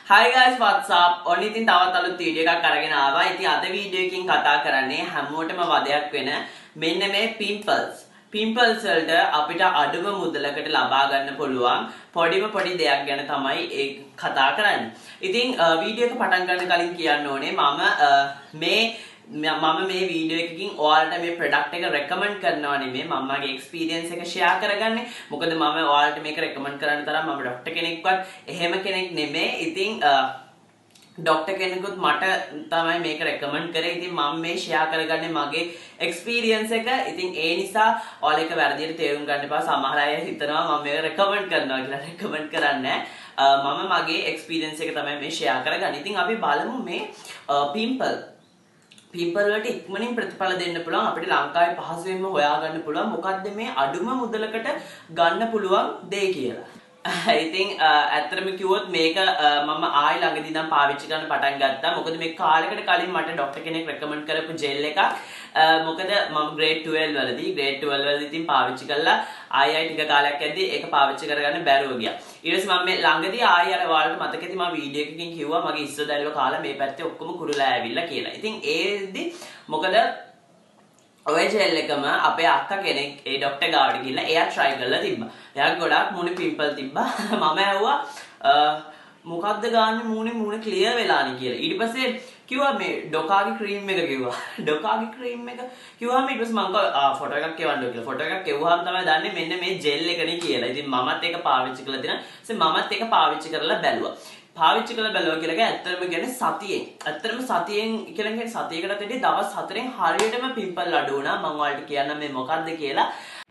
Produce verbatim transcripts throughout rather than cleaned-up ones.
Hi guys, what's up? ඔන්න ඉතින් තවත් අලුත් වීඩියෝ එකක් අරගෙන ආවා. ඉතින් අද වීඩියෝ එකකින් කතා කරන්නේ හැමෝටම වදයක් වෙන මෙන්න මේ pimples. Pimples වලට අපිට අඩුම මුදලකට ලබා ගන්න පුළුවන් පොඩිම පොඩි දෙයක් ගැන තමයි ඒ කතා කරන්නේ. ඉතින් වීඩියෝ එක පටන් ගන්න කලින් කියන්න ඕනේ මම මේ මම මේ වීඩියෝ එකකින් ඔයාලට මේ ප්‍රොඩක්ට් එක රෙකමන්ඩ් කරනවා නෙමෙයි මම මගේ එක්ස්පීරියන්ස් එක ෂෙයා කරගන්නේ. මොකද මම ඔයාලට මේක රෙකමන්ඩ් කරන්න තරම් මම ડોක්ටර් කෙනෙක්වත් එහෙම කෙනෙක් නෙමෙයි. ඉතින් ડોක්ටර් කෙනෙකුත් මට තමයි මේක රෙකමන්ඩ් කරේ. ඉතින් මම මේ ෂෙයා කරගන්නේ මගේ එක්ස්පීරියන්ස් එක. ඉතින් ඒ නිසා ඔයාලා එක වැරදියට තේරුම් ගන්න එපා. සමහර අය හිතනවා මම මේක රෙකමන්ඩ් කරනවා කියලා. රෙකමන්ඩ් කරන්නේ මම මගේ එක්ස්පීරියන්ස් එක තමයි මේ ෂෙයා කරගන්නේ. ඉතින් අපි බලමු මේ පිම්පල් පිම්පල් වලට ඉක්මනින් ප්‍රතිඵල දෙන්න පුළුවන් අපිට ලංකාවේ පහසුවෙන්ම හොයාගන්න පුළුවන් මොකක්ද මේ අඩුම මුදලකට ගන්න පුළුවන් දේ කියලා. ඉතින් ඇත්තටම කිව්වොත් මේක මම ආයෙ ළඟදී ඉඳන් පාවිච්චි කරන්න පටන් ගත්තා. මොකද මේ කාලයකට කලින් මට ડોක්ටර් කෙනෙක් රෙකමන්ඩ් කරපු ජෙල් එකක්. මොකද මම ග්‍රේඩ් ට්වෙල්ව් වලදී ග්‍රේඩ් ට්වෙල්ව් වලදී ඉතින් පාවිච්චි කළා. ආයෙ ආයෙ ටික කාලයක් යද්දී ඒක පාවිච්චි කරගන්න බැරුව ගියා. ඊට පස්සේ මම මේ ළඟදී ආයෙ අර ඔයාලට මතක ඇති මම වීඩියෝ එකකින් කිව්වා මගේ ඉස්සෝ දැල්ව කාලා මේ පැත්තේ ඔක්කොම කුරුලා ඇවිල්ලා කියලා. ඉතින් ඒදී මොකද ඔය ජෙල් එකම අපේ අක්කා කෙනෙක් ඒ ડોක්ටර් ගාවට ගිහිල්ලා එයා try කරලා තිබ්බා. එයාගේ ගොඩාක් මූණේ පිම්පල් තිබ්බා. මම ඇහුවා මොකද්ද ගාන්නේ මූණේ මූණ ක්ලියර් වෙලානේ කියලා. ඊට පස්සේ කිව්වා මේ ඩොකාගේ ක්‍රීම් එක කිව්වා. ඩොකාගේ ක්‍රීම් එක කිව්වම ඊට පස්සේ මම කිව්වා ෆොටෝ එකක් එවන්න කියලා. ෆොටෝ එකක් එවුවාම තමයි දන්නේ මෙන්න මේ ජෙල් එකනේ කියලා. ඉතින් මමත් ඒක පාවිච්චි කරලා තියෙනවා. ඊට මමත් ඒක පාවිච්චි කරලා බැලුවා. පාවිච්චි කරලා බැලුවා කියලා කියන්නේ ඇත්තටම කියන්නේ සතියෙන්. ඇත්තටම සතියෙන් කියලා කියන්නේ සතියකට වැඩි දවස් හතරෙන් හරියටම පිම්පල් අඩු වුණා. මම ඔයාලට කියන්නම් මේ මොකක්ද කියලා.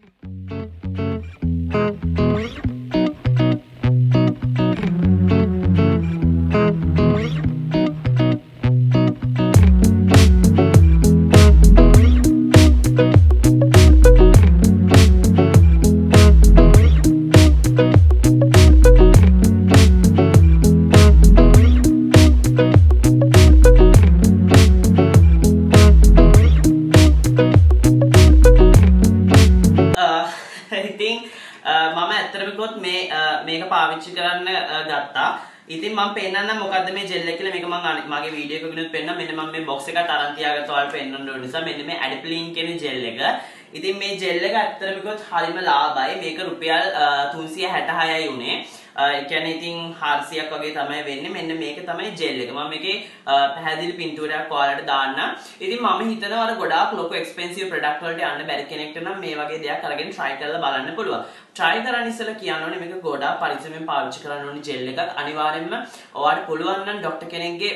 මම ඇත්තටම කිව්වොත් මේ මේක පාවිච්චි කරන්න ගත්තා. ඉතින් මම පෙන්නන්න මොකද්ද මේ ජෙල් එක කියලා මේක මම මගේ වීඩියෝ එකකිනුත් පෙන්නන මෙන්න මම මේ බොක්ස් එකත් අරන් තියාගත්තා ඔයාලට පෙන්නන්න ඕන නිසා මෙන්න මේ ඇඩප්ලින් කියන ජෙල් එක. ඉතින් මේ ජෙල් එක ඇත්තටම කිව්වොත් හරිම ලාභයි. මේක රුපියල් තුන්සිය හැටහයයි උනේ. ඒ කියන්නේ ඉතින් හාරසියක් වගේ තමයි වෙන්නේ. මෙන්න මේක තමයි ජෙල් එක. මම මේකේ පැහැදිලි පින්තූරයක් ඔයාලට දාන්නම්. ඉතින් මම හිතනවා අර ගොඩාක් ලොකු එක්ස්පෙන්සිව් ප්‍රොඩක්ට් වලට යන්න බැරි කෙනෙක්ට නම් මේ වගේ දෙයක් අරගෙන try කරලා බලන්න පුළුවන්. try කරන්න ඉස්සෙල්ලා කියන්න ඕනේ මේක ගොඩාක් පරිස්සමෙන් පාවිච්චි කරන්න ඕනේ ජෙල් එකක්. අනිවාර්යයෙන්ම ඔයාලට පුළුවන් නම් ડોක්ටර් කෙනෙක්ගේ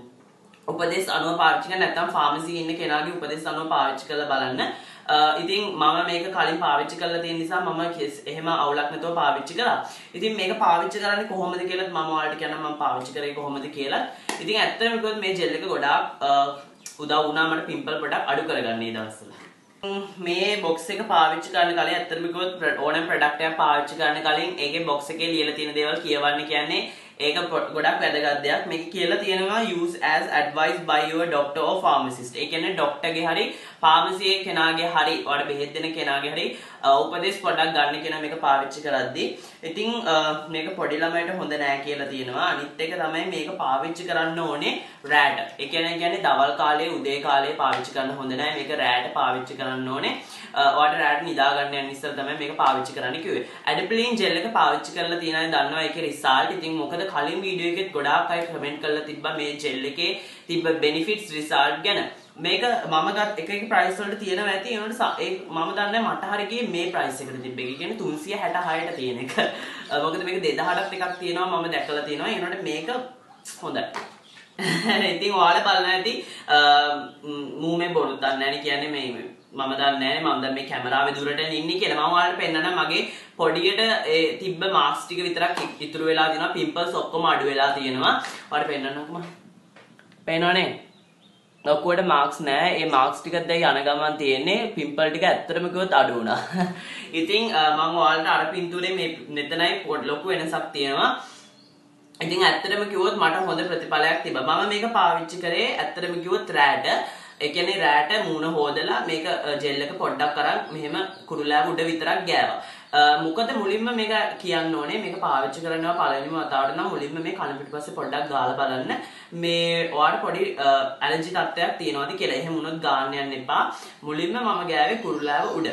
උපදෙස් අනුව පාවිච්චි කරන්න නැත්නම් ෆාමසි ඉන්න කෙනාගේ උපදෙස් අනුව පාවිච්චි කරලා බලන්න. ඉතින් මම මේක කලින් පාවිච්චි කරලා තියෙන නිසා මම එහෙම අවුලක් නැතුව පාවිච්චි කරා. ඉතින් මේක පාවිච්චි කරන්නේ කොහොමද කියලාත් මම ඔයාලට කියන්නම් මම පාවිච්චි කරේ කොහොමද කියලා. ඉතින් ඇත්තටම කිව්වොත් මේ ජෙල් එක ගොඩාක් උදව් වුණා මට පිම්පල් ප්‍රොඩක්ට් අඩු කරගන්න මේ දවස්වල. මේ බොක්ස් එක පාවිච්චි කරන්න කලින් ඇත්තටම කිව්වොත් ඕනෑම ප්‍රොඩක්ට් එකක් පාවිච්චි කරන්න කලින් ඒකේ බොක්ස් එකේ ලියලා තියෙන දේවල් කියවන්න කියන්නේ ඒක ගොඩක් වැදගත් දෙයක්. මේක කියලා තියෙනවා use as advised by your doctor or pharmacist. ඒ කියන්නේ ડોක්ටර්ගේ හරි ෆාමසියේ කෙනාගේ හරි ඔයාලට බෙහෙත් දෙන කෙනාගේ හරි උපදෙස් පොඩ්ඩක් ගන්න කෙනා මේක පාවිච්චි කරද්දී. ඉතින් මේක පොඩි ළමයට හොඳ නෑ කියලා තියෙනවා. අනිත් එක තමයි මේක පාවිච්චි කරන්න ඕනේ රැට. ඒ කියන්නේ කියන්නේ දවල් කාලේ උදේ කාලේ පාවිච්චි කරන්න හොඳ නෑ. මේක රැට පාවිච්චි කරන්න ඕනේ. ඔයාලට රැට නිදා ගන්න යන ඉස්සර තමයි මේක පාවිච්චි කරන්න කිව්වේ. ඇඩප්ලින් ජෙල් එක පාවිච්චි කරලා තියෙන අය දන්නවා ඒකේ රිසල්ට්. ඉතින් මොකද කලින් වීඩියෝ එකෙත් ගොඩාක් අය කමෙන්ට් කරලා තිබ්බා මේ ජෙල් එකේ තිබ්බ බෙනිෆිට්ස් රිසල්ට් ගැන. මේක මම ගත් එක එක ප්‍රයිස් වලට තියෙනවා ඇති. ඒ වුණාට ඒ මම දන්නේ මට හරිය ගියේ මේ ප්‍රයිස් එකට තිබ්බ එක. කියන්නේ තුන්සිය හැටහයට තියෙන එක. මොකද මේක දෙදාහටත් එකක් තියෙනවා මම දැකලා තියෙනවා. ඒ වුණාට මේක හොඳයි. ඉතින් ඔයාලා බලන්න ඇති මූමේ බොරුත් දන්නේ නැහැ කියන්නේ මේ මම දන්නේ නැහැ මම දැන් මේ කැමරාවේ දුරට ඉන්නේ කියලා. මම ඔයාලට පෙන්නන්න මගේ පොඩියට ඒ තිබ්බ මාස්ක් ටික විතරක් ඉතුරු වෙලා තියෙනවා. පිම්පල්ස් ඔක්කොම අඩු වෙලා තියෙනවා. ඔයාලට පෙන්නන්නකම. පේනවනේ? ඔක්කොට මාක්ස් නෑ. ඒ මාක්ස් ටිකත් දැන් යන ගමන් තියෙන්නේ පිම්පල් ටික ඇත්තටම කිව්වොත් අඩු වුණා. ඉතින් මම ඔයාලට අර පින්තූරේ මේ මෙතනයි පොඩි ලොකු වෙනසක් තියෙනවා. ඉතින් ඇත්තටම කිව්වොත් මට හොඳ ප්‍රතිඵලයක් තිබ්බා. මම මේක පාවිච්චි කරේ ඇත්තටම කිව්වොත් රැට. ඒ කියන්නේ රැට මූණ හොදලා මේක ජෙල් එක පොඩ්ඩක් අරන් මෙහෙම කුරුලෑ උඩ විතරක් ගෑවා. මොකද මුලින්ම මේක කියන්න ඕනේ මේක පාවිච්චි කරනවා පළවෙනිම වතාවට නම් මුලින්ම මේ කන පිටිපස්සේ පොඩ්ඩක් ගාලා බලන්න මේ ඔයාලට පොඩි ඇලර්ජි තත්ත්වයක් තියෙනවද කියලා. එහෙම වුණොත් ගාන්න යන්න එපා. මුලින්ම මම ගෑවේ කුරුලාව උඩ.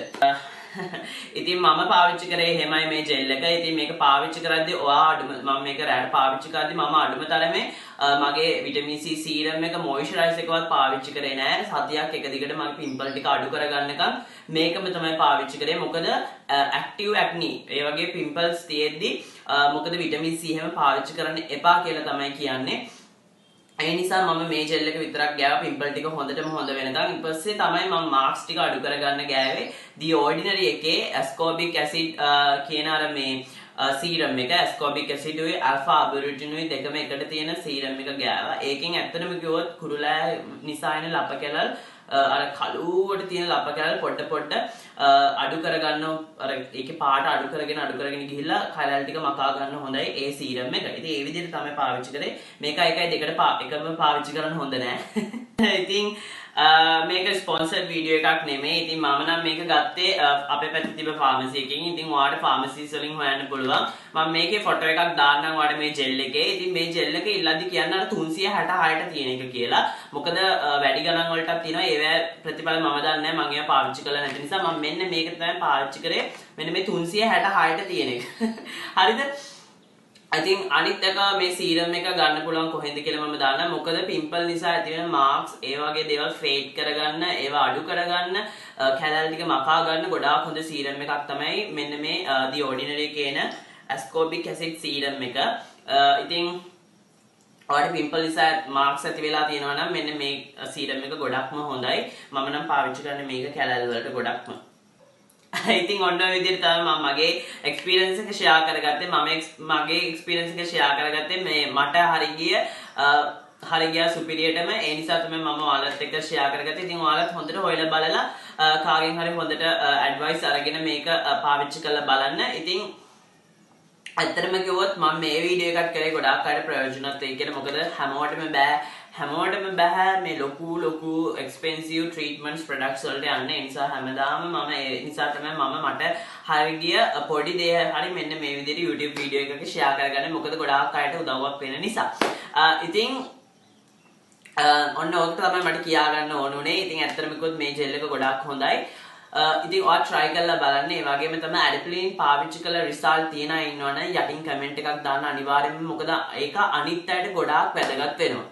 ඉතින් මම පාවිච්චි කරේ එහෙමයි මේ ජෙල් එක. ඉතින් මේක පාවිච්චි කරද්දී ඔයා අඩුම මම මේක රැට පාවිච්චි කරද්දී මම අඩුම තරමේ මගේ විටමින් C සීරම් එක මොයිස්චරයිසර් එකවත් පාවිච්චි කරේ නෑ. සතියක් එක දිගට මගේ පිම්පල් ටික අඩු කරගන්නකම් මේකම තමයි පාවිච්චි කරේ. මොකද ඇක්ටිව් ඇක්නි ඒ වගේ පිම්පල්ස් තියෙද්දි මොකද විටමින් C හැම පාවිච්චි කරන්න එපා කියලා තමයි කියන්නේ. ඒ නිසා මම මේ ජෙල් එක විතරක් ගෑවා පිම්පල් ටික හොඳටම හොඳ වෙනකන්. ඊට පස්සේ තමයි මම මාක්ස් ටික අඩු කරගන්න ගෑවේ. The Ordinary එකේ ascorbic acid කියන අර මේ සීරම් එක ascorbic acid උයි alpha arbutin උයි දෙකම එකට තියෙන සීරම් එක ගෑවා. ඒකෙන් ඇත්තටම කිව්වොත් කුරුලෑ නිසා එන ලප කැලල් අර කළුවට තියෙන ලප කැලල් පොඩ පොඩ අඩු කරගන්න අර ඒකේ පාට අඩු කරගෙන අඩු කරගෙන ගිහිල්ලා කැලල් ටික මකා ගන්න හොඳයි ඒ සීරම් එක. ඉතින් ඒ විදිහට තමයි පාවිච්චි කරේ. මේක එකයි දෙකට එකම පාවිච්චි කරන්න හොඳ නෑ. ඉතින් මේක ස්පොන්සර්ඩ් වීඩියෝ එකක් නෙමෙයි. ඉතින් මම නම් මේක ගත්තේ අපේ පැත්තේ තිබ්බ ෆාමසි එකකින්. ඉතින් ඔයාලට ෆාමසිස් වලින් හොයන්න පුළුවන්. මම මේකේ ෆොටෝ එකක් දාන්නම් ඔයාලට මේ ජෙල් එකේ. ඉතින් මේ ජෙල් එක ඉල්ලද්දි කියන්නේ අර තුන්සිය හැටහයට තියෙන එක කියලා. මොකද වැඩි ගණන් වලටත් තියෙනවා. ඒවැ ප්‍රතිඵල මම දන්නේ නැහැ. මම ඒවා පාවිච්චි කරලා නැති නිසා මම මෙන්න මේක තමයි පාවිච්චි කරේ. මෙන්න මේ තුන්සිය හැටහයට තියෙන එක. හරිද? ඉතින් අනිත් එක මේ සීරම් එක ගන්න පුළුවන් කොහෙන්ද කියලා මම දාන්නම්. මොකද පිම්පල් නිසා ඇති වෙන මාක්ස් ඒ වගේ දේවල් ෆේඩ් කරගන්න, ඒවා අඩු කරගන්න, කැලල් ටික මකා ගන්න ගොඩාක් හොඳ සීරම් එකක් තමයි මෙන්න මේ The Ordinary කියන ascorbic acid සීරම් එක. ඉතින් ඔයාලට පිම්පල් නිසා මාක්ස් ඇති වෙලා තියෙනවා නම් මෙන්න මේ සීරම් එක ගොඩක්ම හොඳයි. මම නම් පාවිච්චි කරන්නේ මේක කැලල් වලට ගොඩක්ම. ඉතින් ඔන්න ඔය විදිහට තමයි මම මගේ එක්ස්පීරියන්ස් එක ෂෙයා කරගත්තේ. මම මගේ එක්ස්පීරියන්ස් එක ෂෙයා කරගත්තේ මේ මට හරි ගිය හරි ගියා සුපිරියටම. ඒ නිසා තමයි මම ඔයාලත් එක්ක ෂෙයා කරගත්තේ. ඉතින් ඔයාලත් හොඳට හොයලා බලලා කාගෙන් හරි හොඳට ඇඩ්වයිස් අරගෙන මේක පාවිච්චි කරලා බලන්න. ඉතින් ඇත්තටම කිව්වොත් මම මේ වීඩියෝ එකක් කරේ ගොඩාක් අයට ප්‍රයෝජනවත් වෙයි කියලා. මොකද හැමෝටම බෑ හැමෝටම බෑ මේ ලොකු ලොකු එක්ස්පෙන්සිව් ට්‍රීට්මන්ට්ස් ප්‍රොඩක්ට්ස් වලට යන්න. ඒ නිසා හැමදාම මම ඒ නිසා තමයි මම මට හරි ගිය පොඩි දේ හරි මෙන්න මේ විදිහට YouTube වීඩියෝ එකක ෂෙයා කරගන්නේ. මොකද ගොඩාක් අයට උදව්වක් වෙන නිසා. ඉතින් ඔන්න ඕක තමයි මට කියා ගන්න ඕන උනේ. ඉතින් ඇත්තටම කිව්වොත් මේ ජෙල් එක ගොඩාක් හොඳයි. ඉතින් ඔයා try කරලා බලන්න. ඒ වගේම තමයි ඇඩිප්ලින් පාවිච්චි කළ රිසල්ට් තියන අය ඉන්නවනේ යටින් කමෙන්ට් එකක් දාන්න අනිවාර්යෙන්ම. මොකද ඒක අනිත් අයට ගොඩාක් වැදගත් වෙනවා.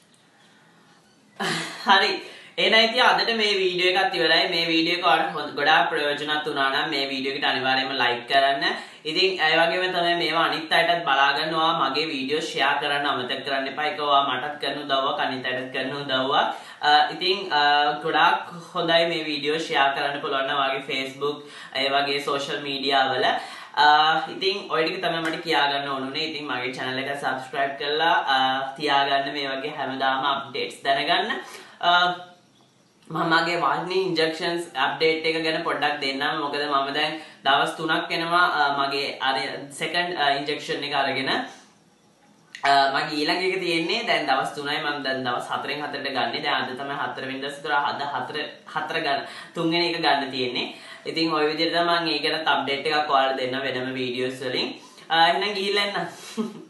හරි එහෙනම් ඉතින් අදට මේ වීඩියෝ එකත් ඉවරයි. මේ වීඩියෝ එක ඔයාලට ගොඩාක් ප්‍රයෝජනවත් වුණා නම් මේ වීඩියෝ එකට අනිවාර්යයෙන්ම ලයික් කරන්න. ඉතින් ඒ වගේම තමයි මේවා අනිත් අයටත් බලා ගන්න. ඔයා මගේ වීඩියෝ ෂෙයා කරන්න අමතක කරන්න එපා. ඒක ඔයා මටත් කරන උදව්වක් අනිත් අයටත් කරන උදව්වක්. ඉතින් ගොඩාක් හොඳයි මේ වීඩියෝ ෂෙයා කරන්න පුළුවන් නම් ඔයාගේ Facebook ඒ වගේ සෝෂල් මීඩියා වල. ඉතින් ඔය ටික තමයි මට කියා ගන්න ඕනුනේ. ඉතින් මගේ channel එක subscribe කරලා තියාගන්න මේ වගේ හැමදාම updates දැනගන්න. මම මගේ වාර්ණි injections update එක ගැන පොඩ්ඩක් දෙන්නම්. මොකද මම දැන් දවස් තුනක් වෙනවා මගේ අර second injection එක අරගෙන. මගේ ඊළඟ එක තියෙන්නේ දැන් දවස් තුනයි. මම දැන් දවස් හතරෙන් හතරට ගන්නේ. දැන් අද තමයි හතර වෙනිදා සිදුරා අද හතර හතර ගන්න තුන්වෙනි එක ගන්න තියෙන්නේ. ඉතින් ওই විදිහට මම ඒකටත් අප්ඩේට් එකක් ඔයාලට දෙන්න වෙනම වීඩියෝස් වලින්. එහෙනම් ගිහිල්ලා එන්න.